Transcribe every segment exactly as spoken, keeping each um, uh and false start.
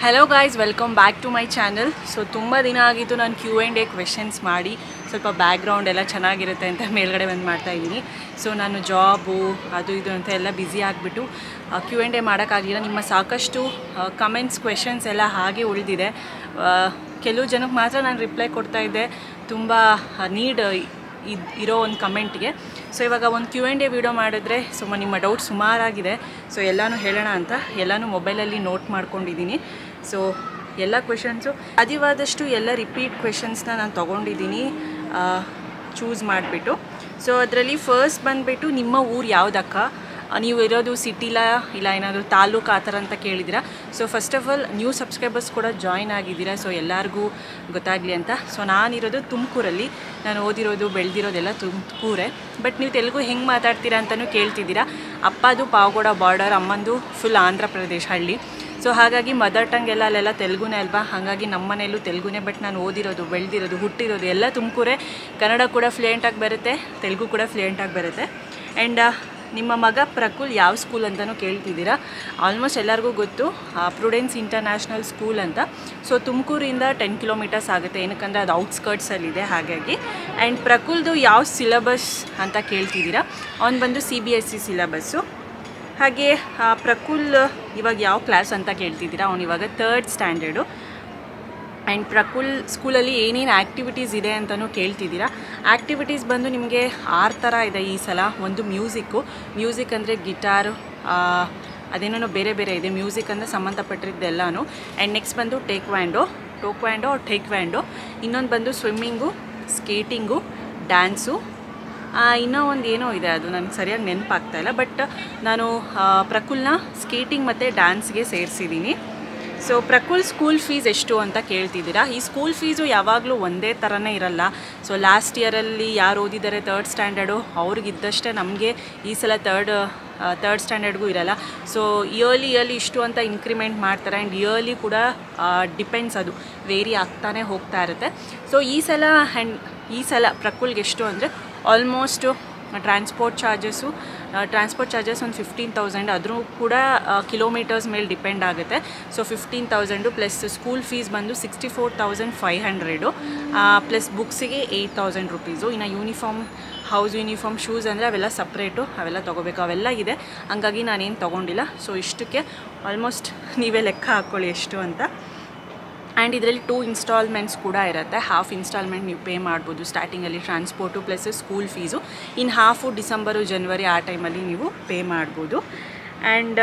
Hello guys, welcome back to my channel. So ತುಂಬ ದಿನ ಆಗಿತ್ತು ನಾನು ಕ್ಯೂ ಆ್ಯಂಡ್ ಎ ಕ್ವೆಶನ್ಸ್ ಮಾಡಿ ಸ್ವಲ್ಪ ಬ್ಯಾಕ್ಗ್ರೌಂಡ್ ಎಲ್ಲ ಚೆನ್ನಾಗಿರುತ್ತೆ ಅಂತ ಮೇಲ್ಗಡೆ ಬಂದು ಮಾಡ್ತಾ ಇದ್ದೀನಿ. ಸೊ ನಾನು ಜಾಬು ಅದು ಇದು ಅಂತ ಎಲ್ಲ ಬ್ಯುಸಿ ಆಗಿಬಿಟ್ಟು ಕ್ಯೂ ಆ್ಯಂಡ್ ಎ ಮಾಡೋಕ್ಕಾಗಲಿಲ್ಲ. ನಿಮ್ಮ ಸಾಕಷ್ಟು ಕಮೆಂಟ್ಸ್ ಕ್ವೆಶನ್ಸ್ ಎಲ್ಲ ಹಾಗೆ ಉಳಿದಿದೆ. ಕೆಲವು ಜನಕ್ಕೆ ಮಾತ್ರ ನಾನು ರಿಪ್ಲೈ ಕೊಡ್ತಾ ಇದ್ದೆ, ತುಂಬ ನೀಡ್ ಇದು ಇರೋ ಒಂದು ಕಮೆಂಟ್ಗೆ. ಸೊ ಇವಾಗ ಒಂದು ಕ್ಯೂ ಆ್ಯಂಡ್ ಎ ವಿಡಿಯೋ ಮಾಡಿದ್ರೆ ಸುಮ್ಮ ನಿಮ್ಮ ಡೌಟ್ ಸುಮಾರಾಗಿದೆ. ಸೊ ಎಲ್ಲನೂ ಹೇಳೋಣ ಅಂತ ಎಲ್ಲನೂ ಮೊಬೈಲಲ್ಲಿ ನೋಟ್ ಮಾಡ್ಕೊಂಡಿದ್ದೀನಿ. ಸೊ ಎಲ್ಲ ಕ್ವೆಶನ್ಸು ಸಾಧ್ಯವಾದಷ್ಟು ಎಲ್ಲ ರಿಪೀಟ್ ಕ್ವೆಶನ್ಸ್ನ ನಾನು ತೊಗೊಂಡಿದ್ದೀನಿ ಚೂಸ್ ಮಾಡಿಬಿಟ್ಟು. ಸೊ ಅದರಲ್ಲಿ ಫಸ್ಟ್ ಬಂದುಬಿಟ್ಟು ನಿಮ್ಮ ಊರು ಯಾವುದಕ್ಕ, ನೀವು ಇರೋದು ಸಿಟಿಲ ಇಲ್ಲ ಏನಾದರೂ ತಾಲೂಕು ಆ ಥರ ಅಂತ ಕೇಳಿದ್ದೀರಾ. So first of all new subscribers ಕೂಡ ಜಾಯ್ನ್ ಆಗಿದ್ದೀರಾ, ಸೊ ಎಲ್ಲರಿಗೂ ಗೊತ್ತಾಗಲಿ ಅಂತ. ಸೊ ನಾನಿರೋದು ತುಮಕೂರಲ್ಲಿ, ನಾನು ಓದಿರೋದು ಬೆಳೆದಿರೋದೆಲ್ಲ ತುಮಕೂರೇ. ಬಟ್ ನೀವು ತೆಲುಗು ಹೆಂಗೆ ಮಾತಾಡ್ತೀರಾ ಅಂತಲೂ ಕೇಳ್ತಿದ್ದೀರಾ. ಅಪ್ಪದು ಪಾವಗಡ ಬಾರ್ಡರ್, ಅಮ್ಮಂದು ಫುಲ್ ಆಂಧ್ರ ಪ್ರದೇಶ ಹಳ್ಳಿ. ಸೊ ಹಾಗಾಗಿ ಮದರ್ ಟಂಗ್ ಎಲ್ಲ ಅಲ್ಲೆಲ್ಲ ತೆಲುಗುನೇ ಅಲ್ವಾ, ಹಾಗಾಗಿ ನಮ್ಮ ಮನೆಯಲ್ಲೂ ತೆಲುಗುನೇ. ಬಟ್ ನಾನು ಓದಿರೋದು ಬೆಳೆದಿರೋದು ಹುಟ್ಟಿರೋದು ಎಲ್ಲ ತುಮಕೂರೇ. ಕನ್ನಡ ಕೂಡ ಫ್ಲೂಯೆಂಟಾಗಿ ಬರುತ್ತೆ, ತೆಲುಗು ಕೂಡ ಫ್ಲೂಯೆಂಟಾಗಿ ಬರುತ್ತೆ. ಆ್ಯಂಡ್ ನಿಮ್ಮ ಮಗ ಪ್ರಕುಲ್ ಯಾವ ಸ್ಕೂಲ್ ಅಂತಲೂ ಕೇಳ್ತಿದ್ದೀರಾ. ಆಲ್ಮೋಸ್ಟ್ ಎಲ್ಲರಿಗೂ ಗೊತ್ತು, ಪ್ರುಡೆನ್ಸ್ ಇಂಟರ್ನ್ಯಾಷನಲ್ ಸ್ಕೂಲ್ ಅಂತ. ಸೊ ತುಮಕೂರಿಂದ ಟೆನ್ ಕಿಲೋಮೀಟರ್ಸ್ ಆಗುತ್ತೆ, ಏನಕ್ಕಂದರೆ ಅದು ಔಟ್ಸ್ಕರ್ಟ್ಸಲ್ಲಿದೆ ಹಾಗಾಗಿ. ಆ್ಯಂಡ್ ಪ್ರಕುಲ್ದು ಯಾವ ಸಿಲಬಸ್ ಅಂತ ಕೇಳ್ತಿದ್ದೀರಾ. ಅವ್ನು ಬಂದು C B S C syllabus. ಹಾಗೆ ಪ್ರಕುಲ್ ಇವಾಗ ಯಾವ ಕ್ಲಾಸ್ ಅಂತ ಕೇಳ್ತಿದ್ದೀರಾ. ಅವ್ನು ಇವಾಗ ತರ್ಡ್ ಸ್ಟ್ಯಾಂಡರ್ಡು. ಆ್ಯಂಡ್ ಪ್ರಕುಲ್ ಸ್ಕೂಲಲ್ಲಿ ಏನೇನು ಆ್ಯಕ್ಟಿವಿಟೀಸ್ ಇದೆ ಅಂತಲೂ ಕೇಳ್ತಿದ್ದೀರಾ. ಆ್ಯಕ್ಟಿವಿಟೀಸ್ ಬಂದು ನಿಮಗೆ ಆರು ಥರ ಇದೆ ಈ ಸಲ. ಒಂದು ಮ್ಯೂಸಿಕ್ಕು, ಮ್ಯೂಸಿಕ್ ಅಂದರೆ ಗಿಟಾರು, ಅದೇನೋ ಬೇರೆ ಬೇರೆ ಇದೆ. ಮ್ಯೂಸಿಕ್ ಅಂದರೆ ಸಂಬಂಧಪಟ್ಟಿದ್ದೆಲ್ಲನೂ. ಆ್ಯಂಡ್ ನೆಕ್ಸ್ಟ್ ಬಂದು ಟೇಕ್ವ್ಯಾಂಡೋ ಟೋಕ್ವ್ಯಾಂಡೋ ಟೇಕ್ವ್ಯಾಂಡೋ ಇನ್ನೊಂದು ಬಂದು ಸ್ವಿಮ್ಮಿಂಗು, ಸ್ಕೇಟಿಂಗು, ಡ್ಯಾನ್ಸು, ಇನ್ನೂ ಒಂದು ಏನೋ ಇದೆ, ಅದು ನನಗೆ ಸರಿಯಾಗಿ ನೆನಪಾಗ್ತಾಯಿಲ್ಲ. ಬಟ್ ನಾನು ಪ್ರಕುಲ್ನ ಸ್ಕೇಟಿಂಗ್ ಮತ್ತು ಡ್ಯಾನ್ಸ್ಗೆ ಸೇರಿಸಿದ್ದೀನಿ. ಸೊ ಪ್ರಕುಲ್ ಸ್ಕೂಲ್ ಫೀಸ್ ಎಷ್ಟು ಅಂತ ಕೇಳ್ತಿದ್ದೀರಾ. ಈ ಸ್ಕೂಲ್ ಫೀಸು ಯಾವಾಗಲೂ ಒಂದೇ ಥರನೇ ಇರಲ್ಲ. ಸೊ ಲಾಸ್ಟ್ ಇಯರಲ್ಲಿ ಯಾರು ಓದಿದ್ದಾರೆ ತರ್ಡ್ ಸ್ಟ್ಯಾಂಡರ್ಡು ಅವ್ರಿಗಿದ್ದಷ್ಟೇ ನಮಗೆ ಈ ಸಲ ತರ್ಡ್ ತರ್ಡ್ ಸ್ಟ್ಯಾಂಡರ್ಡ್ಗೂ ಇರಲ್ಲ. ಸೊ ಇಯರ್ಲಿ ಇಯರ್ಲಿ ಇಷ್ಟು ಅಂತ ಇನ್ಕ್ರಿಮೆಂಟ್ ಮಾಡ್ತಾರೆ. ಆ್ಯಂಡ್ ಇಯರ್ಲಿ ಕೂಡ ಡಿಪೆಂಡ್ಸ್, ಅದು ವೇರಿ ಆಗ್ತಾನೆ ಹೋಗ್ತಾ ಇರುತ್ತೆ. ಸೊ ಈ ಸಲ ಆ್ಯಂಡ್ ಈ ಸಲ ಪ್ರಕುಲ್ಗೆ ಎಷ್ಟು ಅಂದರೆ almost transport charges transport charges ಒಂದು ಫಿಫ್ಟೀನ್ ತೌಸಂಡ್, ಅದ್ರೂ ಕೂಡ ಕಿಲೋಮೀಟರ್ಸ್ ಮೇಲೆ ಡಿಪೆಂಡ್ ಆಗುತ್ತೆ. So fifteen thousand plus school fees ಬಂದು sixty four thousand five hundred plus ಬುಕ್ಸಿಗೆ ಏಯ್ಟ್ ತೌಸಂಡ್ ರುಪೀಸು. ಇನ್ನು ಯೂನಿಫಾರ್ಮ್, ಹೌಸ್ ಯೂನಿಫಾರ್ಮ್, ಶೂಸ್ ಅಂದರೆ ಅವೆಲ್ಲ ಸಪ್ರೇಟು, ಅವೆಲ್ಲ ತೊಗೋಬೇಕು, ಅವೆಲ್ಲ ಇದೆ. ಹಂಗಾಗಿ ನಾನೇನು ತೊಗೊಂಡಿಲ್ಲ. ಸೊ ಇಷ್ಟಕ್ಕೆ ಆಲ್ಮೋಸ್ಟ್ ನೀವೇ ಲೆಕ್ಕ ಹಾಕ್ಕೊಳ್ಳಿ ಎಷ್ಟು ಅಂತ. ಆ್ಯಂಡ್ ಇದರಲ್ಲಿ ಟೂ ಇನ್ಸ್ಟಾಲ್ಮೆಂಟ್ಸ್ ಕೂಡ ಇರುತ್ತೆ. ಹಾಫ್ ಇನ್ಸ್ಟಾಲ್ಮೆಂಟ್ ನೀವು ಪೇ ಮಾಡ್ಬೋದು ಸ್ಟಾರ್ಟಿಂಗಲ್ಲಿ, ಟ್ರಾನ್ಸ್ಪೋರ್ಟು ಪ್ಲಸ್ ಸ್ಕೂಲ್ ಫೀಸು. ಇನ್ನು ಹಾಫು ಡಿಸೆಂಬರು ಜನವರಿ ಆ ಟೈಮಲ್ಲಿ ನೀವು ಪೇ ಮಾಡ್ಬೋದು. ಆ್ಯಂಡ್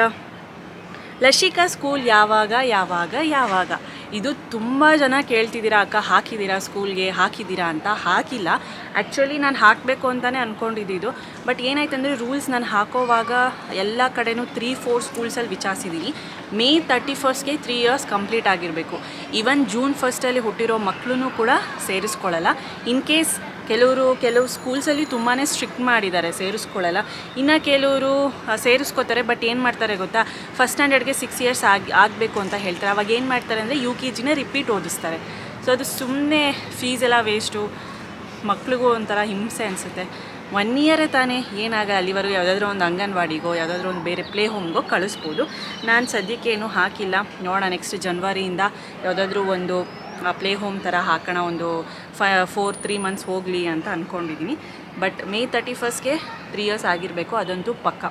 ಲಶಿಕಾ ಸ್ಕೂಲ್ ಯಾವಾಗ ಯಾವಾಗ ಯಾವಾಗ ಇದು ತುಂಬ ಜನ ಕೇಳ್ತಿದ್ದೀರಾ. ಅಕ್ಕ ಹಾಕಿದ್ದೀರಾ ಸ್ಕೂಲ್ಗೆ, ಹಾಕಿದ್ದೀರಾ ಅಂತ. ಹಾಕಿಲ್ಲ, ಆ್ಯಕ್ಚುಲಿ ನಾನು ಹಾಕಬೇಕು ಅಂತಲೇ ಅಂದ್ಕೊಂಡಿದ್ದು. ಬಟ್ ಏನಾಯ್ತು ಅಂದರೆ ರೂಲ್ಸ್ ನಾನು ಹಾಕೋವಾಗ ಎಲ್ಲ ಕಡೆನೂ ತ್ರೀ ಫೋರ್ ಸ್ಕೂಲ್ಸಲ್ಲಿ ವಿಚಾರಿಸಿದ್ದೀನಿ. ಮೇ ತರ್ಟಿ ಫಸ್ಟ್ಗೆ ತ್ರೀ ಇಯರ್ಸ್ ಕಂಪ್ಲೀಟ್ ಆಗಿರಬೇಕು. ಈವನ್ ಜೂನ್ ಫಸ್ಟಲ್ಲಿ ಹುಟ್ಟಿರೋ ಮಕ್ಕಳೂ ಕೂಡ ಸೇರಿಸ್ಕೊಳ್ಳಲ್ಲ. ಇನ್ ಕೇಸ್ ಕೆಲವರು ಕೆಲವು ಸ್ಕೂಲ್ಸಲ್ಲಿ ತುಂಬಾ ಸ್ಟ್ರಿಕ್ಟ್ ಮಾಡಿದ್ದಾರೆ, ಸೇರಿಸ್ಕೊಳ್ಳಲ್ಲ. ಇನ್ನು ಕೆಲವರು ಸೇರಿಸ್ಕೋತಾರೆ. ಬಟ್ ಏನು ಮಾಡ್ತಾರೆ ಗೊತ್ತಾ, ಫಸ್ಟ್ ಸ್ಟ್ಯಾಂಡರ್ಡ್ಗೆ ಸಿಕ್ಸ್ ಇಯರ್ಸ್ ಆಗಿ ಆಗಬೇಕು ಅಂತ ಹೇಳ್ತಾರೆ. ಅವಾಗ ಏನು ಮಾಡ್ತಾರೆ ಅಂದರೆ ಯು ಕೆ ಜಿನೇ ರಿಪೀಟ್ ಓದಿಸ್ತಾರೆ. ಸೊ ಅದು ಸುಮ್ಮನೆ ಫೀಸೆಲ್ಲ ವೇಸ್ಟು, ಮಕ್ಳಿಗೂ ಒಂಥರ ಹಿಂಸೆ ಅನಿಸುತ್ತೆ. ಒನ್ ಇಯರೇ ತಾನೇ, ಏನಾಗಲ್ಲ. ಅಲ್ಲಿವರೆಗೂ ಯಾವುದಾದ್ರೂ ಒಂದು ಅಂಗನವಾಡಿಗೋ ಯಾವುದಾದ್ರೂ ಒಂದು ಬೇರೆ ಪ್ಲೇ ಹೋಮ್ಗೋ ಕಳಿಸ್ಬೋದು. ನಾನು ಸದ್ಯಕ್ಕೇನು ಹಾಕಿಲ್ಲ, ನೋಡೋಣ ನೆಕ್ಸ್ಟ್ ಜನವರಿಯಿಂದ ಯಾವುದಾದ್ರೂ ಒಂದು ಪ್ಲೇ ಹೋಮ್ ಥರ ಹಾಕೋಣ, ಒಂದು ಫೈ ಫೋರ್ ತ್ರೀ ಮಂತ್ಸ್ ಹೋಗಲಿ ಅಂತ ಅಂದ್ಕೊಂಡಿದ್ದೀನಿ. ಬಟ್ ಮೇ ತರ್ಟಿ ಫಸ್ಟ್ಗೆ ತ್ರೀ ಇಯರ್ಸ್ ಆಗಿರಬೇಕು, ಅದಂತೂ ಪಕ್ಕ,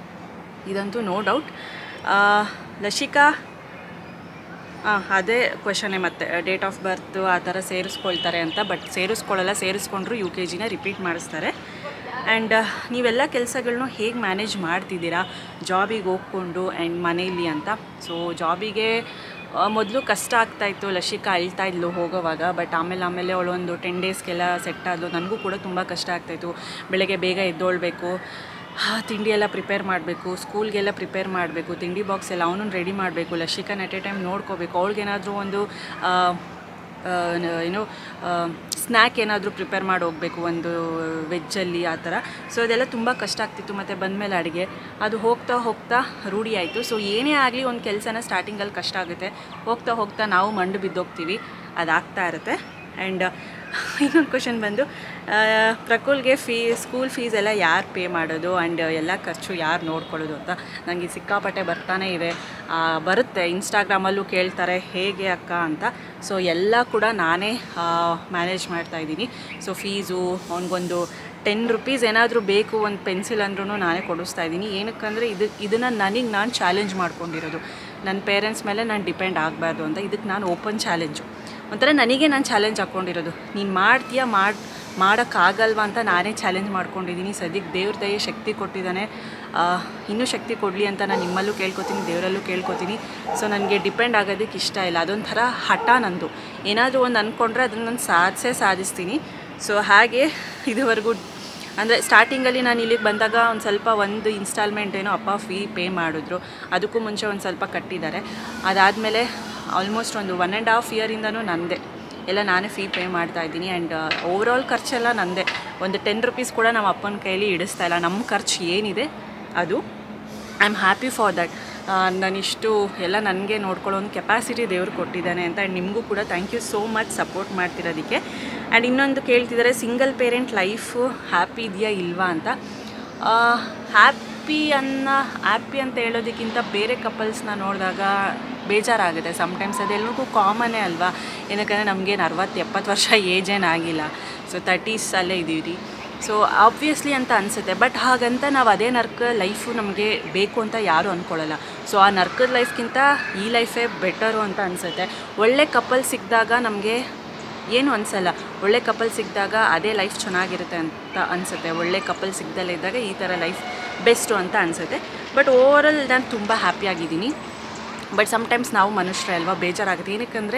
ಇದಂತೂ ನೋ ಡೌಟ್. ಲಶಿಕಾ ಹಾಂ ಅದೇ ಕ್ವೆಶನೇ ಮತ್ತೆ, ಡೇಟ್ ಆಫ್ ಬರ್ತ್ ಆ ಥರ ಸೇರಿಸ್ಕೊಳ್ತಾರೆ ಅಂತ. ಬಟ್ ಸೇರಿಸ್ಕೊಳ್ಳಲ್ಲ, ಸೇರಿಸ್ಕೊಂಡ್ರು ಯು ಕೆ ಜಿನ ರಿಪೀಟ್ ಮಾಡಿಸ್ತಾರೆ. ಆ್ಯಂಡ್ ನೀವೆಲ್ಲ ಕೆಲಸಗಳನ್ನೂ ಹೇಗೆ ಮ್ಯಾನೇಜ್ ಮಾಡ್ತಿದ್ದೀರಾ ಜಾಬಿಗೆ ಹೋಗ್ಕೊಂಡು ಆ್ಯಂಡ್ ಮನೇಲಿ ಅಂತ. ಸೊ ಜಾಬಿಗೆ ಮೊದಲು ಕಷ್ಟ ಆಗ್ತಾಯಿತ್ತು, ಲಶಿಕಾ ಅಳ್ತಾ ಇದ್ಲು ಹೋಗೋವಾಗ. ಬಟ್ ಆಮೇಲೆ ಆಮೇಲೆ ಅವಳೊಂದು ಟೆನ್ ಡೇಸ್ಗೆಲ್ಲ ಸೆಟ್ ಆದಳು. ನನಗೂ ಕೂಡ ತುಂಬ ಕಷ್ಟ ಆಗ್ತಾಯಿತ್ತು. ಬೆಳಗ್ಗೆ ಬೇಗ ಎದ್ದೊಳ್ಬೇಕು, ತಿಂಡಿ ಎಲ್ಲ ಪ್ರಿಪೇರ್ ಮಾಡಬೇಕು, ಸ್ಕೂಲ್ಗೆಲ್ಲ ಪ್ರಿಪೇರ್ ಮಾಡಬೇಕು, ತಿಂಡಿ ಬಾಕ್ಸ್ ಎಲ್ಲ ಅವನು ರೆಡಿ ಮಾಡಬೇಕು, ಲಶಿಕಾನ ಎಟ್ ಎ ಟೈಮ್ ನೋಡ್ಕೋಬೇಕು, ಅವ್ಳಿಗೇನಾದರೂ ಒಂದು ಏನೋ ಸ್ನ್ಯಾಕ್ ಏನಾದರೂ ಪ್ರಿಪೇರ್ ಮಾಡಿ ಹೋಗಬೇಕು, ಒಂದು ವೆಜ್ಜಲ್ಲಿ ಆ ಥರ. ಸೊ ಅದೆಲ್ಲ ತುಂಬ ಕಷ್ಟ ಆಗ್ತಿತ್ತು. ಮತ್ತು ಬಂದಮೇಲೆ ಅಡುಗೆ ಅದು ಹೋಗ್ತಾ ಹೋಗ್ತಾ ರೂಢಿ ಆಯಿತು. ಸೊ ಏನೇ ಆಗಲಿ ಒಂದು ಕೆಲಸನ ಸ್ಟಾರ್ಟಿಂಗಲ್ಲಿ ಕಷ್ಟ ಆಗುತ್ತೆ, ಹೋಗ್ತಾ ಹೋಗ್ತಾ ನಾವು ಮಂಡು ಬಿದ್ದೋಗ್ತೀವಿ, ಅದಾಗ್ತಾ ಇರುತ್ತೆ. ಆ್ಯಂಡ್ ಇನ್ನೊಂದು ಕ್ವೆಶನ್ ಬಂದು, ಪ್ರಕುಲ್ಗೆ ಫೀ ಸ್ಕೂಲ್ ಫೀಸ್ ಎಲ್ಲ ಯಾರು ಪೇ ಮಾಡೋದು ಆ್ಯಂಡ್ ಎಲ್ಲ ಖರ್ಚು ಯಾರು ನೋಡ್ಕೊಳ್ಳೋದು ಅಂತ ನನಗೆ ಸಿಕ್ಕಾಪಟ್ಟೆ ಬರ್ತಾನೆ ಇದೆ. ಬರುತ್ತೆ, ಇನ್ಸ್ಟಾಗ್ರಾಮಲ್ಲೂ ಕೇಳ್ತಾರೆ ಹೇಗೆ ಅಕ್ಕ ಅಂತ. ಸೊ ಎಲ್ಲ ಕೂಡ ನಾನೇ ಮ್ಯಾನೇಜ್ ಮಾಡ್ತಾಯಿದ್ದೀನಿ. ಸೊ ಫೀಸು ಅವ್ನಿಗೊಂದು ಟೆನ್ ರುಪೀಸ್ ಏನಾದರೂ ಬೇಕು ಒಂದು ಪೆನ್ಸಿಲ್ ಅಂದ್ರೂ ನಾನೇ ಕೊಡಿಸ್ತಾ ಇದ್ದೀನಿ. ಏನಕ್ಕಂದರೆ ಇದು ಇದನ್ನು ನನಗೆ ನಾನು ಚಾಲೆಂಜ್ ಮಾಡ್ಕೊಂಡಿರೋದು. ನನ್ನ ಪೇರೆಂಟ್ಸ್ ಮೇಲೆ ನಾನು ಡಿಪೆಂಡ್ ಆಗಬಾರ್ದು ಅಂತ ಇದಕ್ಕೆ ನಾನು ಓಪನ್ ಚಾಲೆಂಜು ಒಂಥರ ನನಗೆ ನಾನು ಚಾಲೆಂಜ್ ಹಾಕ್ಕೊಂಡಿರೋದು. ನೀನು ಮಾಡ್ತೀಯಾ ಮಾಡಿ ಮಾಡೋಕ್ಕಾಗಲ್ವಾ ಅಂತ ನಾನೇ ಚಾಲೆಂಜ್ ಮಾಡ್ಕೊಂಡಿದ್ದೀನಿ. ಸದ್ಯಕ್ಕೆ ದೇವ್ರ ದಯೆ ಶಕ್ತಿ ಕೊಟ್ಟಿದ್ದಾನೆ, ಇನ್ನೂ ಶಕ್ತಿ ಕೊಡಲಿ ಅಂತ ನಾನು ನಿಮ್ಮಲ್ಲೂ ಕೇಳ್ಕೊತೀನಿ, ದೇವರಲ್ಲೂ ಕೇಳ್ಕೊತೀನಿ. ಸೊ ನನಗೆ ಡಿಪೆಂಡ್ ಆಗೋದಕ್ಕೆ ಇಷ್ಟ ಇಲ್ಲ. ಅದೊಂಥರ ಹಠ ನಂದು. ಏನಾದರೂ ಒಂದು ಅಂದ್ಕೊಂಡ್ರೆ ಅದನ್ನು ನಾನು ಸಾಧಿಸೇ ಸಾಧಿಸ್ತೀನಿ. ಸೊ ಹಾಗೆ ಇದುವರೆಗೂ ಅಂದರೆ ಸ್ಟಾರ್ಟಿಂಗಲ್ಲಿ ನಾನು ಇಲ್ಲಿಗೆ ಬಂದಾಗ ಒಂದು ಸ್ವಲ್ಪ ಒಂದು ಇನ್ಸ್ಟಾಲ್ಮೆಂಟ್ ಏನೋ ಅಪ್ಪ ಫೀ ಪೇ ಮಾಡಿದ್ರು. ಅದಕ್ಕೂ ಮುಂಚೆ ಒಂದು ಸ್ವಲ್ಪ ಕಟ್ಟಿದ್ದಾರೆ. ಅದಾದಮೇಲೆ ಆಲ್ಮೋಸ್ಟ್ ಒಂದು ಒನ್ ಆ್ಯಂಡ್ ಹಾಫ್ ಇಯರಿಂದನೂ ನನ್ನದೇ ಎಲ್ಲ ನಾನೇ ಫೀ ಪೇ ಮಾಡ್ತಾಯಿದ್ದೀನಿ. ಆ್ಯಂಡ್ ಓವರಾಲ್ ಖರ್ಚೆಲ್ಲ ನನ್ನದೇ. ಒಂದು ಟೆನ್ ರುಪೀಸ್ ಕೂಡ ನಮ್ಮ ಅಪ್ಪನ ಕೈಲಿ ಇಡಿಸ್ತಾ ಇಲ್ಲ. ನಮ್ಮ ಖರ್ಚು ಏನಿದೆ ಅದು I am happy for that. ನಾನಿಷ್ಟು ಎಲ್ಲ ನನಗೆ ನೋಡ್ಕೊಳ್ಳೋ ಒಂದು ಕೆಪಾಸಿಟಿ ದೇವ್ರು ಕೊಟ್ಟಿದ್ದಾನೆ ಅಂತ. ಆ್ಯಂಡ್ ನಿಮಗೂ ಕೂಡ thank you so much support ಮಾಡ್ತಿರೋದಕ್ಕೆ. ಆ್ಯಂಡ್ ಇನ್ನೊಂದು ಕೇಳ್ತಿದ್ದಾರೆ, ಸಿಂಗಲ್ ಪೇರೆಂಟ್ ಲೈಫು ಹ್ಯಾಪಿ ಇದೆಯಾ ಇಲ್ವಾ ಅಂತ. ಹ್ಯಾಪಿ ಅನ್ನೋ ಹ್ಯಾಪಿ ಅಂತ ಹೇಳೋದಕ್ಕಿಂತ ಬೇರೆ ಕಪಲ್ಸ್ನ ನೋಡಿದಾಗ ಬೇಜಾರಾಗುತ್ತೆ ಸಮ್ಟೈಮ್ಸ್. ಅದೆಲ್ಲರಿಗೂ ಕಾಮನ್ನೇ ಅಲ್ವಾ. ಏನಕ್ಕಂದರೆ ನಮಗೇನು ಅರವತ್ತು ಎಪ್ಪತ್ತು ವರ್ಷ ಏಜೇನಾಗಿಲ್ಲ. ಸೊ ತರ್ಟೀಸಲ್ಲೇ ಇದ್ದೀವಿ. ಸೊ ಆಬ್ವಿಯಸ್ಲಿ ಅಂತ ಅನಿಸುತ್ತೆ. ಬಟ್ ಹಾಗಂತ ನಾವು ಅದೇ ನರ್ಕ ಲೈಫು ನಮಗೆ ಬೇಕು ಅಂತ ಯಾರೂ ಅಂದ್ಕೊಳ್ಳಲ್ಲ. ಸೊ ಆ ನರ್ಕದ ಲೈಫ್ಗಿಂತ ಈ ಲೈಫೇ ಬೆಟರು ಅಂತ ಅನಿಸುತ್ತೆ. ಒಳ್ಳೆ ಕಪಲ್ ಸಿಕ್ಕಿದಾಗ ನಮಗೆ ಏನು ಅನಿಸಲ್ಲ. ಒಳ್ಳೆ ಕಪಲ್ ಸಿಕ್ಕಿದಾಗ ಅದೇ ಲೈಫ್ ಚೆನ್ನಾಗಿರುತ್ತೆ ಅಂತ ಅನಿಸುತ್ತೆ. ಒಳ್ಳೆ ಕಪಲ್ ಸಿಗ್ದಲ್ಲೇ ಇದ್ದಾಗ ಈ ಥರ ಲೈಫ್ ಬೆಸ್ಟು ಅಂತ ಅನಿಸುತ್ತೆ. ಬಟ್ ಓವರಾಲ್ ನಾನು ತುಂಬ ಹ್ಯಾಪಿಯಾಗಿದ್ದೀನಿ. ಬಟ್ ಸಮ್ಟೈಮ್ಸ್ ನಾವು ಮನುಷ್ಯರೇ ಅಲ್ವಾ, ಬೇಜಾರಾಗುತ್ತೆ. ಏನಕ್ಕಂದರೆ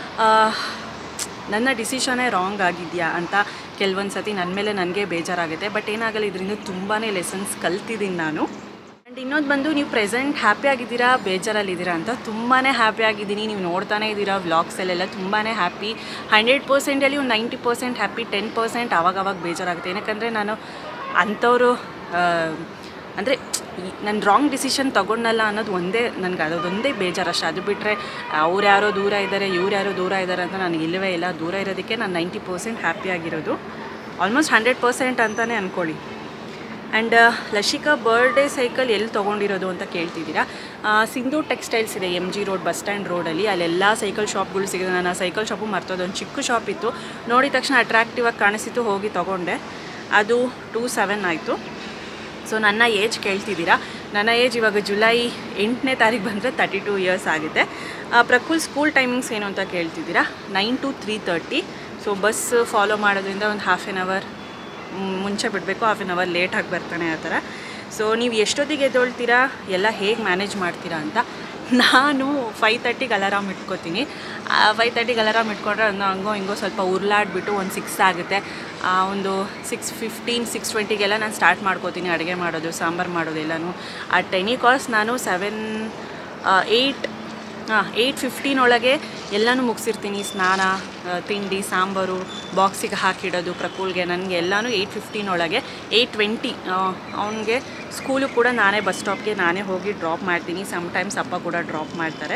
ನನ್ನ ಡಿಸಿಷನೇ ರಾಂಗ್ ಆಗಿದೆಯಾ ಅಂತ ಕೆಲವೊಂದು ಸತಿ ನನ್ನ ಮೇಲೆ ನನಗೆ ಬೇಜಾರಾಗುತ್ತೆ. ಬಟ್ ಏನಾಗಲ್ಲ, ಇದರಿಂದ ತುಂಬಾ ಲೆಸನ್ಸ್ ಕಲ್ತಿದ್ದೀನಿ ನಾನು. ಆ್ಯಂಡ್ ಇನ್ನೊಂದು ಬಂದು, ನೀವು ಪ್ರೆಸೆಂಟ್ ಹ್ಯಾಪಿ ಆಗಿದ್ದೀರಾ ಬೇಜಾರಲ್ಲಿದ್ದೀರಾ ಅಂತ. ತುಂಬಾ ಹ್ಯಾಪಿ ಆಗಿದ್ದೀನಿ. ನೀವು ನೋಡ್ತಾನೆ ಇದ್ದೀರಾ ವ್ಲಾಗ್ಸಲ್ಲೆಲ್ಲ ತುಂಬಾ ಹ್ಯಾಪಿ. ಹಂಡ್ರೆಡ್ ಪರ್ಸೆಂಟಲ್ಲಿ ಒಂದು ninety percent happy, ten percent ಆವಾಗವಾಗ ಬೇಜಾರಾಗುತ್ತೆ. ಏನಕ್ಕಂದರೆ ನಾನು ಅಂಥವರು ಅಂದರೆ ನನ್ನ ರಾಂಗ್ ಡಿಸಿಷನ್ ತೊಗೊಂಡಲ್ಲ ಅನ್ನೋದು ಒಂದೇ ನನಗೆ ಅದೊಂದೇ ಬೇಜಾರಷ್ಟೇ. ಅದು ಬಿಟ್ಟರೆ ಅವ್ರು ಯಾರೋ ದೂರ ಇದ್ದಾರೆ, ಇವ್ರು ಯಾರೋ ದೂರ ಇದ್ದಾರೆ ಅಂತ ನನಗೆ ಇಲ್ಲವೇ ಇಲ್ಲ. ದೂರ ಇರೋದಕ್ಕೆ ನಾನು ನೈಂಟಿ ಪರ್ಸೆಂಟ್ ಹ್ಯಾಪಿಯಾಗಿರೋದು, ಆಲ್ಮೋಸ್ಟ್ ಹಂಡ್ರೆಡ್ ಪರ್ಸೆಂಟ್ ಅಂತಲೇ ಅಂದ್ಕೊಳ್ಳಿ. ಆ್ಯಂಡ್ ಲಶಿಕಾ ಬರ್ಡೇ ಸೈಕಲ್ ಎಲ್ಲಿ ತೊಗೊಂಡಿರೋದು ಅಂತ ಕೇಳ್ತಿದ್ದೀರಾ. ಸಿಂಧು ಟೆಕ್ಸ್ಟೈಲ್ಸ್ ಇದೆ M G road bus stand ರೋಡಲ್ಲಿ. ಅಲ್ಲೆಲ್ಲ ಸೈಕಲ್ ಶಾಪ್ಗಳು ಸಿಗುತ್ತೆ. ನಾನು ಆ ಸೈಕಲ್ ಶಾಪು ಮರ್ತೋದು. ಒಂದು ಚಿಕ್ಕ ಶಾಪ್ ಇತ್ತು, ನೋಡಿದ ತಕ್ಷಣ ಅಟ್ರಾಕ್ಟಿವ್ ಆಗಿ ಕಾಣಿಸಿತ್ತು, ಹೋಗಿ ತೊಗೊಂಡೆ. ಅದು ಟೂ ಸೆವೆನ್ ಆಯಿತು. ಸೊ ನನ್ನ ಏಜ್ ಕೇಳ್ತಿದ್ದೀರಾ. ನನ್ನ ಏಜ್ ಇವಾಗ ಜುಲೈ ಎಂಟನೇ ತಾರೀಕು ಬಂದರೆ ತರ್ಟಿ ಟೂ ಇಯರ್ಸ್ ಆಗುತ್ತೆ. ಪ್ರಕುಲ್ ಸ್ಕೂಲ್ ಟೈಮಿಂಗ್ಸ್ ಏನು ಅಂತ ಕೇಳ್ತಿದ್ದೀರಾ. Nine to three thirty. So bus follow ಮಾಡೋದ್ರಿಂದ ಒಂದು ಹಾಫ್ ಆನ್ ಅವರ್ ಮುಂಚೆ ಬಿಡಬೇಕು, ಹಾಫ್ ಆನ್ ಅವರ್ ಲೇಟಾಗಿ ಬರ್ತಾನೆ ಆ ಥರ. ಸೊ ನೀವು ಎಷ್ಟೊತ್ತಿಗೆ ಎದ್ದೊಳ್ತೀರಾ, ಎಲ್ಲ ಹೇಗೆ ಮ್ಯಾನೇಜ್ ಮಾಡ್ತೀರಾ ಅಂತ. ನಾನು ಫೈವ್ ತರ್ಟಿಗೆ ಅಲಾರಾಮ್ ಇಟ್ಕೋತೀನಿ. ಫೈವ್ ತರ್ಟಿಗೆ ಅಲಾರಾಮ್ ಇಟ್ಕೊಂಡ್ರೆ ಒಂದು ಹಂಗೋ ಹಿಂಗೋ ಸ್ವಲ್ಪ ಉರ್ಲಾಡ್ಬಿಟ್ಟು ಒಂದು ಸಿಕ್ಸ್ ಆಗುತ್ತೆ. ಒಂದು ಸಿಕ್ಸ್ ಫಿಫ್ಟೀನ್ ಸಿಕ್ಸ್ ಟ್ವೆಂಟಿಗೆಲ್ಲ ನಾನು ಸ್ಟಾರ್ಟ್ ಮಾಡ್ಕೋತೀನಿ ಅಡುಗೆ ಮಾಡೋದು, ಸಾಂಬಾರು ಮಾಡೋದು ಎಲ್ಲನೂ. ಆ ಟೆನಿ ಕಾಸ್ ನಾನು ಸೆವೆನ್ ಏಯ್ಟ್ ಹಾಂ ಏಯ್ಟ್ ಫಿಫ್ಟೀನ್ ಒಳಗೆ ಎಲ್ಲನೂ ಮುಗಿಸಿರ್ತೀನಿ. ಸ್ನಾನ, ತಿಂಡಿ, ಸಾಂಬಾರು ಬಾಕ್ಸಿಗೆ ಹಾಕಿಡೋದು ಪ್ರಕುಲ್ಗೆ, ನನಗೆ ಎಲ್ಲನೂ ಏಯ್ಟ್ ಫಿಫ್ಟೀನ್ ಒಳಗೆ. ಏಯ್ಟ್ ಟ್ವೆಂಟಿ ಅವನಿಗೆ ಸ್ಕೂಲು ಕೂಡ ನಾನೇ ಬಸ್ ಸ್ಟಾಪ್ಗೆ ನಾನೇ ಹೋಗಿ ಡ್ರಾಪ್ ಮಾಡ್ತೀನಿ. ಸಮ್ಟೈಮ್ಸ್ ಅಪ್ಪ ಕೂಡ ಡ್ರಾಪ್ ಮಾಡ್ತಾರೆ.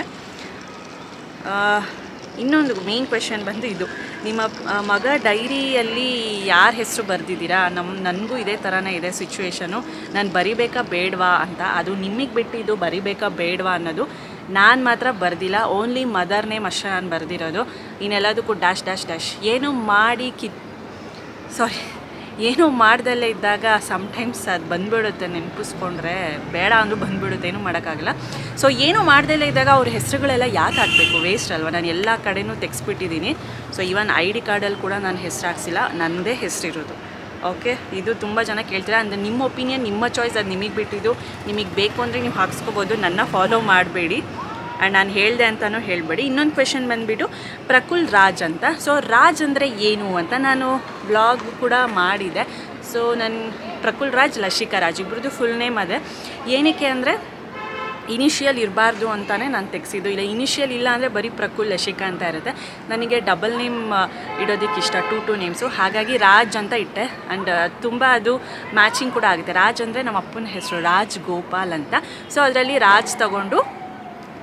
ಇನ್ನೊಂದು ಮೇನ್ ಕ್ವೆಶನ್ ಬಂದು ಇದು, ನಿಮ್ಮ ಮಗ ಡೈರಿಯಲ್ಲಿ ಯಾರ ಹೆಸರು ಬರೆದಿದ್ದೀರಾ? ನಮ್ಮ ನನಗೂ ಇದೇ ಥರನೇ ಇದೆ ಸಿಚುವೇಶನು. ನಾನು ಬರಿಬೇಕಾ ಬೇಡವಾ ಅಂತ. ಅದು ನಿಮಗೆ ಬಿಟ್ಟಿದ್ದು ಬರಿಬೇಕಾ ಬೇಡವಾ ಅನ್ನೋದು. ನಾನು ಮಾತ್ರ ಬರೆದಿಲ್ಲ, ಓನ್ಲಿ ಮದರ್ ನೇಮ್ ಅಷ್ಟೇ ನಾನು ಬರೆದಿರೋದು. ಇನ್ನೆಲ್ಲದಕ್ಕೂ ಡ್ಯಾಶ್ ಡ್ಯಾಶ್ ಡ್ಯಾಶ್ ಏನೂ ಮಾಡಿ ಕಿತ್ ಸಾರಿ ಏನೂ ಮಾಡ್ದಲ್ಲೇ ಇದ್ದಾಗ ಸಮ್ಟೈಮ್ಸ್ ಅದು ಬಂದುಬಿಡುತ್ತೆ. ನೆನಪಿಸ್ಕೊಂಡ್ರೆ ಬೇಡ ಅಂದರೂ ಬಂದುಬಿಡುತ್ತೆ, ಏನೂ ಮಾಡೋಕ್ಕಾಗಲ್ಲ. ಸೊ ಏನೂ ಮಾಡ್ದಲ್ಲೇ ಇದ್ದಾಗ ಅವ್ರ ಹೆಸರುಗಳೆಲ್ಲ ಯಾಕೆ ಹಾಕಬೇಕು, ವೇಸ್ಟ್ ಅಲ್ವ. ನಾನು ಎಲ್ಲ ಕಡೆನೂ ತೆಗೆಸ್ಬಿಟ್ಟಿದ್ದೀನಿ. ಸೊ ಈವನ್ ಐ ಡಿ ಕಾರ್ಡಲ್ಲಿ ಕೂಡ ನಾನು ಹೆಸರು ಹಾಕ್ಸಿಲ್ಲ, ನನ್ನದೇ ಹೆಸರಿರೋದು. ಓಕೆ, ಇದು ತುಂಬ ಜನ ಕೇಳ್ತೀರಾ. ಅಂದರೆ ನಿಮ್ಮ ಒಪಿನಿಯನ್, ನಿಮ್ಮ ಚಾಯ್ಸ್, ಅದು ನಿಮಗೆ ಬಿಟ್ಟಿದ್ದು. ನಿಮಗೆ ಬೇಕು ಅಂದರೆ ನೀವು ಹಾಕ್ಸ್ಕೊಬೋದು, ನನ್ನ ಫಾಲೋ ಮಾಡಬೇಡಿ. ಆ್ಯಂಡ್ ನಾನು ಹೇಳಿದೆ ಅಂತಲೂ ಹೇಳಬೇಡಿ. ಇನ್ನೊಂದು ಕ್ವೆಶನ್ ಬಂದುಬಿಟ್ಟು ಪ್ರಕುಲ್ ರಾಜ್ ಅಂತ. ಸೊ ರಾಜ್ ಅಂದರೆ ಏನು ಅಂತ ನಾನು ಬ್ಲಾಗ್ ಕೂಡ ಮಾಡಿದೆ. ಸೊ ನನ್ನ ಪ್ರಕುಲ್ ರಾಜ್, ಲಶಿಕಾ ರಾಜ್ ಇಬ್ಬರದ್ದು ಫುಲ್ ನೇಮ್ ಅದೇ. ಏನಕ್ಕೆ ಅಂದರೆ ಇನಿಷಿಯಲ್ ಇರಬಾರ್ದು ಅಂತಲೇ ನಾನು ತೆಗೆಸಿದ್ದು. ಇಲ್ಲ ಇನಿಷಿಯಲ್ ಇಲ್ಲ ಅಂದರೆ ಬರೀ ಪ್ರಕುಲ್ ಲಶಿಕಾ ಅಂತ ಇರುತ್ತೆ. ನನಗೆ ಡಬಲ್ ನೇಮ್ ಇಡೋದಕ್ಕೆ ಇಷ್ಟ, ಟೂ ಟೂ ನೇಮ್ಸು. ಹಾಗಾಗಿ ರಾಜ್ ಅಂತ ಇಟ್ಟೆ. ಆ್ಯಂಡ್ ತುಂಬ ಅದು ಮ್ಯಾಚಿಂಗ್ ಕೂಡ ಆಗುತ್ತೆ. ರಾಜ್ ಅಂದರೆ ನಮ್ಮ ಅಪ್ಪನ ಹೆಸರು ರಾಜ್ ಗೋಪಾಲ್ ಅಂತ. ಸೊ ಅದರಲ್ಲಿ ರಾಜ್ ತಗೊಂಡು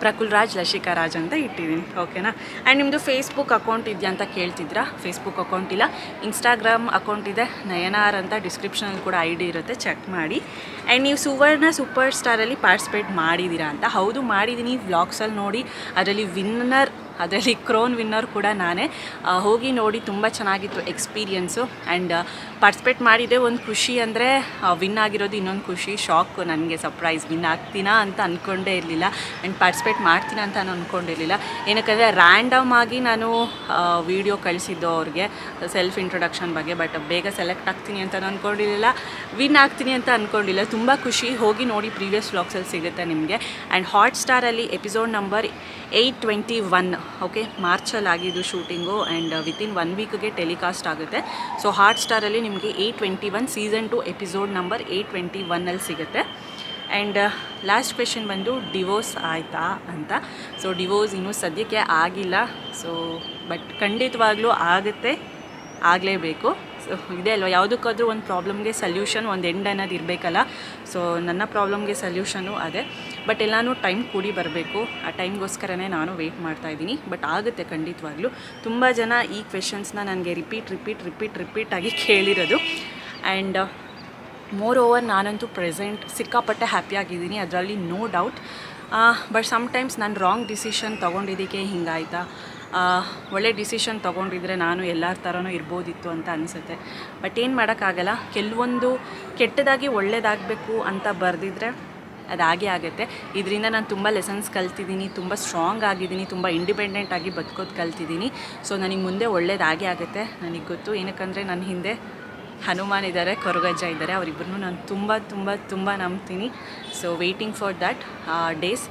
ಪ್ರಕುಲ್ ರಾಜ್ ಲಶಿಕಾ ರಾಜ್ ಅಂತ ಇಟ್ಟಿದ್ದೀನಿ, ಓಕೆನಾ. ಆ್ಯಂಡ್ ನಿಮ್ಮದು ಫೇಸ್ಬುಕ್ ಅಕೌಂಟ್ ಇದೆಯಾ ಅಂತ ಕೇಳ್ತಿದ್ರಾ? ಫೇಸ್ಬುಕ್ ಅಕೌಂಟ್ ಇಲ್ಲ, ಇನ್ಸ್ಟಾಗ್ರಾಮ್ ಅಕೌಂಟ್ ಇದೆ, ನಯನಾರ್ ಅಂತ ಡಿಸ್ಕ್ರಿಪ್ಷನಲ್ಲಿ ಕೂಡ ಐ ಡಿ ಇರುತ್ತೆ, ಚೆಕ್ ಮಾಡಿ. ಆ್ಯಂಡ್ ನೀವು ಸುವರ್ಣ ಸೂಪರ್ ಸ್ಟಾರಲ್ಲಿ ಪಾರ್ಟಿಸಿಪೇಟ್ ಮಾಡಿದ್ದೀರಾ ಅಂತ? ಹೌದು ಮಾಡಿದ್ದೀನಿ, ವ್ಲಾಗ್ಸಲ್ಲಿ ನೋಡಿ. ಅದರಲ್ಲಿ ವಿನ್ನರ್, ಅದರಲ್ಲಿ ಕ್ರೋನ್ ವಿನ್ನರ್ ಕೂಡ ನಾನೇ. ಹೋಗಿ ನೋಡಿ, ತುಂಬ ಚೆನ್ನಾಗಿತ್ತು ಎಕ್ಸ್ಪೀರಿಯನ್ಸು. ಆ್ಯಂಡ್ ಪಾರ್ಟಿಸಿಪೇಟ್ ಮಾಡಿದ್ದೆ ಒಂದು ಖುಷಿ ಅಂದರೆ ವಿನ್ ಆಗಿರೋದು ಇನ್ನೊಂದು ಖುಷಿ, ಶಾಕು ನನಗೆ, ಸರ್ಪ್ರೈಸ್. ವಿನ್ ಆಗ್ತೀನಾ ಅಂತ ಅಂದ್ಕೊಂಡೇ ಇರಲಿಲ್ಲ, ಆ್ಯಂಡ್ ಪಾರ್ಟಿಸಿಪೇಟ್ ಮಾಡ್ತೀನಾ ಅಂತ ನಾನು ಅಂದ್ಕೊಂಡಿರಲಿಲ್ಲ. ಏನಕ್ಕಂದರೆ ರ್ಯಾಂಡಮ್ ಆಗಿ ನಾನು ವೀಡಿಯೋ ಕಳಿಸಿದ್ದು ಅವ್ರಿಗೆ ಸೆಲ್ಫ್ ಇಂಟ್ರೊಡಕ್ಷನ್ ಬಗ್ಗೆ. ಬಟ್ ಬೇಗ ಸೆಲೆಕ್ಟ್ ಆಗ್ತೀನಿ ಅಂತ ನಾನು ಅಂದ್ಕೊಂಡಿರಲಿಲ್ಲ, ವಿನ್ ಆಗ್ತೀನಿ ಅಂತ ಅಂದ್ಕೊಂಡಿಲ್ಲ. ತುಂಬ ಖುಷಿ, ಹೋಗಿ ನೋಡಿ, ಪ್ರೀವಿಯಸ್ ವ್ಲಾಗ್ಸಲ್ಲಿ ಸಿಗುತ್ತೆ ನಿಮಗೆ. ಆ್ಯಂಡ್ ಹಾಟ್ ಸ್ಟಾರಲ್ಲಿ episode number eight twenty one, okay, ಮಾರ್ಚಲ್ಲಿ ಆಗಿದ್ದು ಶೂಟಿಂಗು. ಆ್ಯಂಡ್ ವಿತಿನ್ ಒನ್ ವೀಕ್ಗೆ ಟೆಲಿಕಾಸ್ಟ್ ಆಗುತ್ತೆ. ಸೊ ಹಾಟ್ ಸ್ಟಾರಲ್ಲಿ ನಿಮಗೆ eight twenty one season two episode number eight twenty ಒನ್ನಲ್ಲಿ ಸಿಗುತ್ತೆ. ಆ್ಯಂಡ್ ಲಾಸ್ಟ್ ಕ್ವೆಶನ್ ಬಂದು ಡಿವೋರ್ಸ್ ಆಯಿತಾ ಅಂತ. ಸೊ ಡಿವೋರ್ಸ್ ಇನ್ನೂ ಸದ್ಯಕ್ಕೆ ಆಗಿಲ್ಲ, ಸೊ ಬಟ್ ಖಂಡಿತವಾಗ್ಲೂ ಆಗುತ್ತೆ, ಆಗಲೇಬೇಕು. ಸೊ ಇದೆ ಅಲ್ವ, ಯಾವುದಕ್ಕಾದ್ರೂ ಒಂದು ಪ್ರಾಬ್ಲಮ್ಗೆ ಸಲ್ಯೂಷನ್, ಒಂದು ಎಂಡ್ ಅನ್ನೋದು ಇರಬೇಕಲ್ಲ. ಸೊ ನನ್ನ ಪ್ರಾಬ್ಲಮ್ಗೆ ಸಲ್ಯೂಷನು ಅದೇ. ಬಟ್ ಎಲ್ಲನೂ ಟೈಮ್ ಕೂಡಿ ಬರಬೇಕು, ಆ ಟೈಮ್ಗೋಸ್ಕರನೇ ನಾನು ವೆಯ್ಟ್ ಮಾಡ್ತಾಯಿದ್ದೀನಿ. ಬಟ್ ಆಗುತ್ತೆ ಖಂಡಿತವಾಗ್ಲೂ. ತುಂಬ ಜನ ಈ ಕ್ವೆಶನ್ಸ್ನ ನನಗೆ ರಿಪೀಟ್ ರಿಪೀಟ್ ರಿಪೀಟ್ ರಿಪೀಟಾಗಿ ಕೇಳಿರೋದು. ಆ್ಯಂಡ್ ಮೋರ್ ಓವರ್ ನಾನಂತೂ ಪ್ರೆಸೆಂಟ್ ಸಿಕ್ಕಾಪಟ್ಟೆ ಹ್ಯಾಪಿಯಾಗಿದ್ದೀನಿ, ಅದರಲ್ಲಿ ನೋ ಡೌಟ್. ಬಟ್ ಸಮ್ಟೈಮ್ಸ್ ನಾನು ರಾಂಗ್ ಡಿಸಿಷನ್ ತೊಗೊಂಡಿದ್ದಕ್ಕೆ ಹಿಂಗಾಯ್ತಾ, ಒಳ್ಳೆ ಡಿಸಿಷನ್ ತೊಗೊಂಡಿದ್ರೆ ನಾನು ಎಲ್ಲರ ಥರನೂ ಇರ್ಬೋದಿತ್ತು ಅಂತ ಅನಿಸುತ್ತೆ. ಬಟ್ ಏನು ಮಾಡೋಕ್ಕಾಗಲ್ಲ, ಕೆಲವೊಂದು ಕೆಟ್ಟದಾಗಿ ಒಳ್ಳೇದಾಗಬೇಕು ಅಂತ ಬರೆದಿದ್ರೆ ಅದಾಗೇ ಆಗುತ್ತೆ. ಇದರಿಂದ ನಾನು ತುಂಬ ಲೆಸನ್ಸ್ ಕಲ್ತಿದ್ದೀನಿ, ತುಂಬ ಸ್ಟ್ರಾಂಗ್ ಆಗಿದ್ದೀನಿ, ತುಂಬ ಇಂಡಿಪೆಂಡೆಂಟ್ ಆಗಿ ಬದುಕೋದು ಕಲ್ತಿದ್ದೀನಿ. ಸೊ ನನಗೆ ಮುಂದೆ ಒಳ್ಳೇದಾಗೇ ಆಗುತ್ತೆ, ನನಗೆ ಗೊತ್ತು. ಏನಕ್ಕಂದರೆ ನನ್ನ ಹಿಂದೆ ಹನುಮಾನ್ ಇದ್ದಾರೆ, ಕೊರಗಜ್ಜ ಇದ್ದಾರೆ, ಅವರಿಬ್ಬರನ್ನೂ ನಾನು ತುಂಬ ತುಂಬ ತುಂಬ ನಂಬ್ತೀನಿ. So waiting for that days.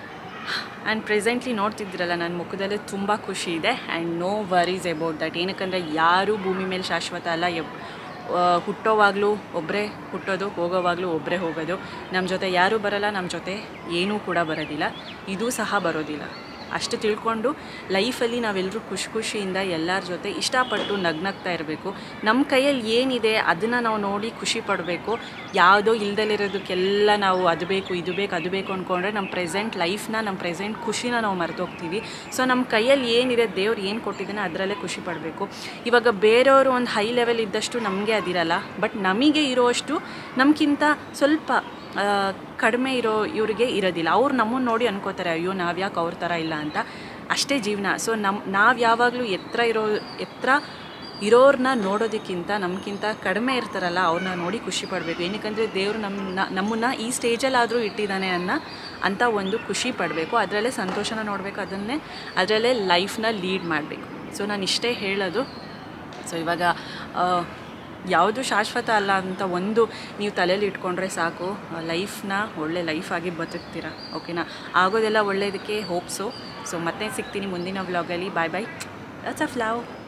And presently ನೋಡ್ತಿದ್ರಲ್ಲ ನನ್ನ ಮುಖದಲ್ಲೇ ತುಂಬ ಖುಷಿ ಇದೆ. ಆ್ಯಂಡ್ ನೋ ವರೀಸ್ ಅಬೌಟ್ ದ್ಯಾಟ್. ಏನಕ್ಕಂದರೆ ಯಾರೂ ಭೂಮಿ ಮೇಲೆ ಶಾಶ್ವತ ಅಲ್ಲ. ಎಬ್ ಹುಟ್ಟೋವಾಗಲೂ ಒಬ್ಬರೇ ಹುಟ್ಟೋದು, ಹೋಗೋವಾಗಲೂ ಒಬ್ಬರೇ ಹೋಗೋದು. ನಮ್ಮ ಜೊತೆ ಯಾರೂ ಬರೋಲ್ಲ, ನಮ್ಮ ಜೊತೆ ಏನೂ ಕೂಡ ಬರೋದಿಲ್ಲ, ಇದೂ ಸಹ ಬರೋದಿಲ್ಲ. ಅಷ್ಟು ತಿಳ್ಕೊಂಡು ಲೈಫಲ್ಲಿ ನಾವೆಲ್ಲರೂ ಖುಷಿ ಖುಷಿಯಿಂದ ಎಲ್ಲರ ಜೊತೆ ಇಷ್ಟಪಟ್ಟು ನಗ್ನಗ್ತಾ ಇರಬೇಕು. ನಮ್ಮ ಕೈಯಲ್ಲಿ ಏನಿದೆ ಅದನ್ನು ನಾವು ನೋಡಿ ಖುಷಿ ಪಡಬೇಕು. ಯಾವುದೋ ಇಲ್ದಲ್ಲಿರೋದಕ್ಕೆಲ್ಲ ನಾವು ಅದು ಬೇಕು ಇದು ಬೇಕು ಅದು ಬೇಕು ಅಂದ್ಕೊಂಡ್ರೆ ನಮ್ಮ ಪ್ರೆಸೆಂಟ್ ಲೈಫ್ನ, ನಮ್ಮ ಪ್ರೆಸೆಂಟ್ ಖುಷಿನ ನಾವು ಮರೆತೋಗ್ತೀವಿ. ಸೊ ನಮ್ಮ ಕೈಯಲ್ಲಿ ಏನಿದೆ, ದೇವ್ರು ಏನು ಕೊಟ್ಟಿದ್ದಾನೆ ಅದರಲ್ಲೇ ಖುಷಿ ಪಡಬೇಕು. ಇವಾಗ ಬೇರೆಯವರು ಒಂದು ಹೈ ಲೆವೆಲ್ ಇದ್ದಷ್ಟು ನಮಗೆ ಅದಿರಲ್ಲ, ಬಟ್ ನಮಗೆ ಇರೋಷ್ಟು ನಮಗಿಂತ ಸ್ವಲ್ಪ ಕಡಿಮೆ ಇರೋ ಇವರಿಗೆ ಇರೋದಿಲ್ಲ. ಅವ್ರು ನಮ್ಮನ್ನು ನೋಡಿ ಅನ್ಕೋತಾರೆ, ಅಯ್ಯೋ ನಾವು ಯಾಕೆ ಅವ್ರ ಥರ ಇಲ್ಲ ಅಂತ. ಅಷ್ಟೇ ಜೀವನ. ಸೊ ನಮ್ಮ ನಾವು ಯಾವಾಗಲೂ ಎತ್ತರ ಇರೋ ಎತ್ತರ ಇರೋರನ್ನ ನೋಡೋದಕ್ಕಿಂತ ನಮಗಿಂತ ಕಡಿಮೆ ಇರ್ತಾರಲ್ಲ ಅವ್ರನ್ನ ನೋಡಿ ಖುಷಿ ಪಡಬೇಕು. ಏನಕ್ಕಂದರೆ ದೇವರು ನಮ್ಮ ನಮ್ಮನ್ನು ಈ ಸ್ಟೇಜಲ್ಲಾದರೂ ಇಟ್ಟಿದ್ದಾನೆ ಅನ್ನೋ ಅಂತ ಒಂದು ಖುಷಿ ಪಡಬೇಕು. ಅದರಲ್ಲೇ ಸಂತೋಷನ ನೋಡಬೇಕು, ಅದನ್ನೇ ಅದರಲ್ಲೇ ಲೈಫ್ನ ಲೀಡ್ ಮಾಡಬೇಕು. ಸೊ ನಾನು ಇಷ್ಟೇ ಹೇಳೋದು. ಸೊ ಇವಾಗ ಯಾವುದು ಶಾಶ್ವತ ಅಲ್ಲ ಅಂತ ಒಂದು ನೀವು ತಲೆಯಲ್ಲಿ ಇಟ್ಕೊಂಡ್ರೆ ಸಾಕು, ಲೈಫ್ನ ಒಳ್ಳೆ ಲೈಫಾಗಿ ಬದುಕ್ತೀರಾ, ಓಕೆನಾ. ಆಗೋದೆಲ್ಲ ಒಳ್ಳೆಯದಕ್ಕೆ ಹೋಪ್ಸು. ಸೊ ಮತ್ತೆ ಸಿಗ್ತೀನಿ ಮುಂದಿನ ವ್ಲಾಗಲ್ಲಿ. Bye bye, lots of love.